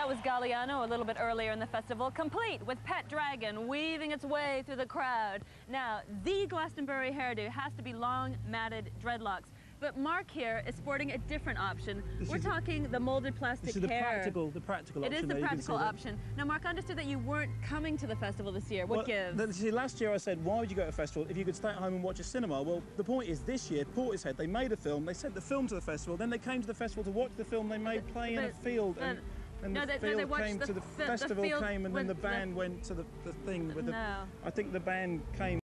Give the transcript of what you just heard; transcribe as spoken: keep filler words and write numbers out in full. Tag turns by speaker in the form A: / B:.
A: That was Galliano a little bit earlier in the festival, complete with Pet Dragon weaving its way through the crowd. Now, the Glastonbury hairdo has to be long, matted dreadlocks. But Mark here is sporting a different option.
B: This
A: We're talking the molded plastic
B: this is the
A: hair.
B: practical, the practical
A: It
B: option.
A: is the
B: there,
A: practical option. Now, Mark, I understood that you weren't coming to the festival this year. What
B: well,
A: gives?
B: th- See, last year I said, why would you go to a festival if you could stay at home and watch a cinema? Well, the point is, this year, Portishead, they made a film, they sent the film to the festival, then they came to the festival to watch the film they made play in a field. And, and
A: no,
B: the
A: they,
B: field
A: no, they
B: came
A: the,
B: to the,
A: the
B: festival
A: the
B: came, and then the
A: the,
B: band went to the, the thing with
A: no.
B: the. I think the band came.